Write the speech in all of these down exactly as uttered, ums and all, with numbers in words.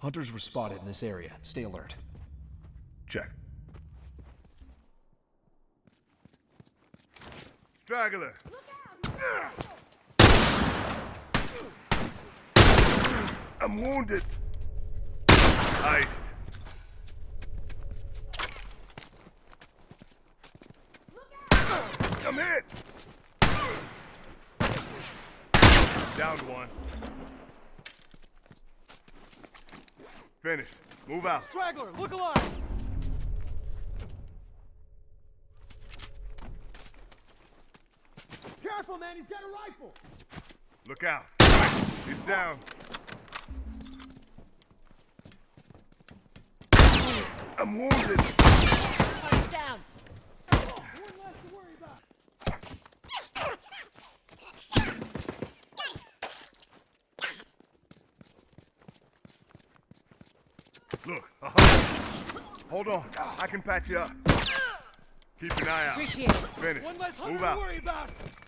Hunters were spotted in this area. Stay alert. Check. Straggler! I'm wounded! Ice. I'm hit! Downed one. Finished. Move out. Straggler, look alive! Careful, man, he's got a rifle! Look out. He's down. I'm wounded. He's down. One less to worry about. Look, a hunter. Hold on. I can patch you up. Keep an eye out. Appreciate it. Finish. One less hunter Move to out. worry about.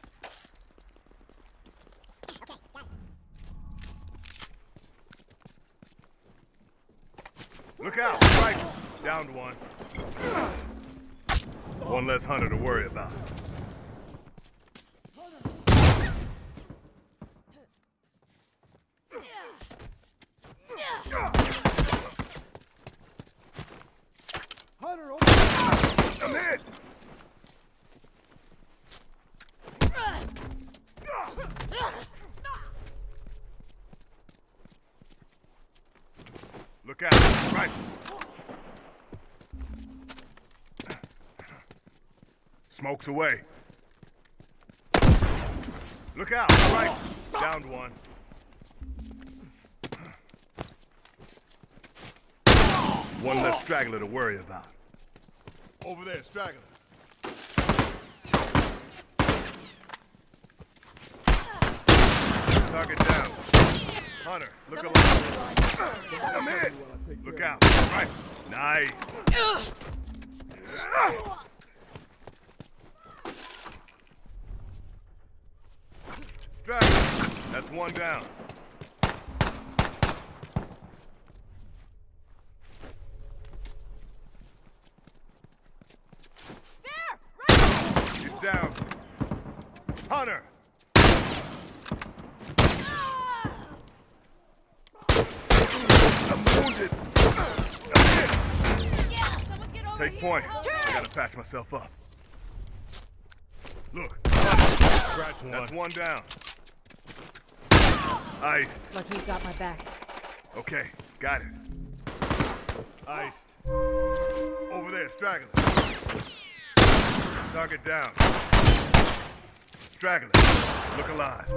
Look out. Rifle. Downed one. One less hunter to worry about. Hunter, over. I'm hit. Look out. Right. Smokes away. Look out. Right. Downed one. One less straggler to worry about. Over there, straggler. Target down. Hunter, look alive. I'm hit. Look out. Right. Nice. Straggler. That's one down. He's down. Hunter! I'm wounded. I'm hit. Yeah, someone get over Take here. point. Help. I gotta patch myself up. Look. Hunter. Scratch one. That's one down. Ice. Lucky you've got my back. Okay, got it. Iced. Over there, straggler. Target down. Straggler. Look alive.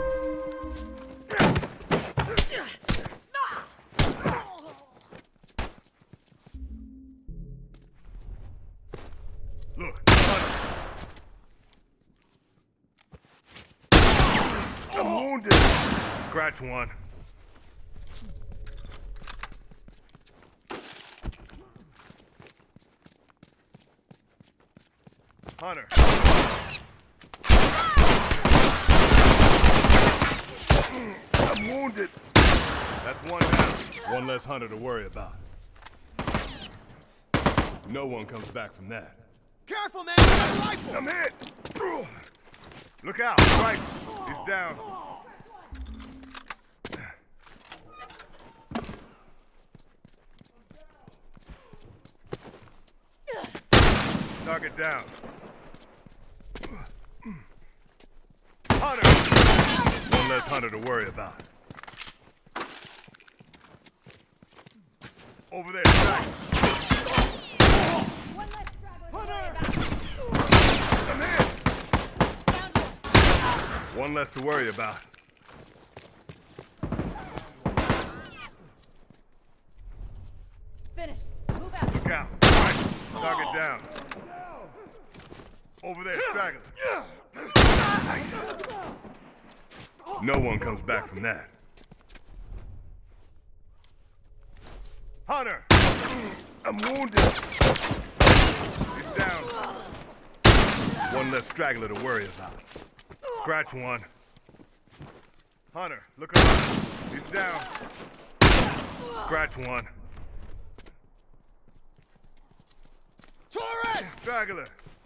Look, hunter. I'm wounded. Scratch one. Hunter. I'm wounded. That's one down. One less hunter to worry about. No one comes back from that. Careful, man, he's got a rifle! I'm hit. Look out. Right. He's down. Target down. Hunter! One less hunter to worry about. Over there, back. One less straggler to worry about. I'm hit. Down one. One less to worry about. Finished. Move out. Look out. Right. Target down. Over there, straggler. No one comes back from that. Hunter! I'm wounded. He's down. One less straggler to worry about. Scratch one. Hunter, look around. He's down. Scratch one. Torres! Straggler.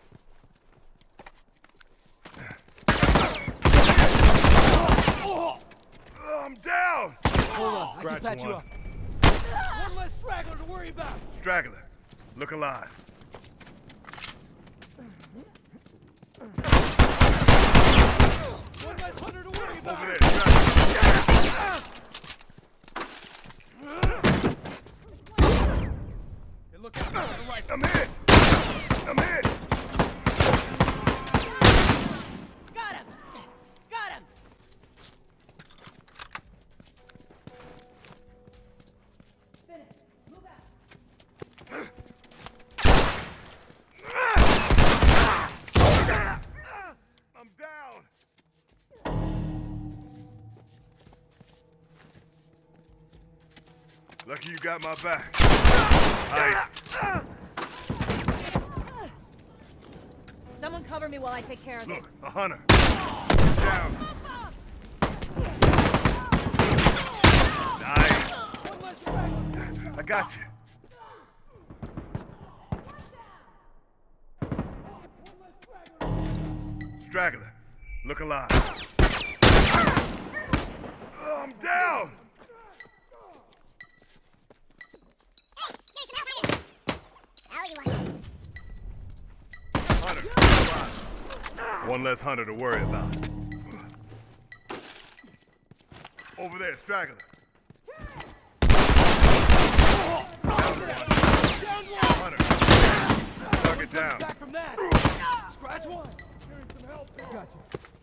Oh! Oh, I'm down. Hold on, I Scratch can patch you one. up. One less straggler to worry about. Straggler. Look alive. One less hunter to worry about. Over there, straggler. Hey, look out, I got a rifle. I'm hit. I'm hit. Got him! Got him! Finish. Move out. I'm down. Lucky you got my back. Aye. Someone cover me while I take care of Look, this. a hunter. Down. Nice. One less straggler. I got you. One less straggler. Straggler. Look alive. Oh, I'm down. Hunter. Look alive. One less hunter to worry about. Over there, straggler. Hunter. Knock it down. Back from that. Scratch one. Hearing some help. Gotcha.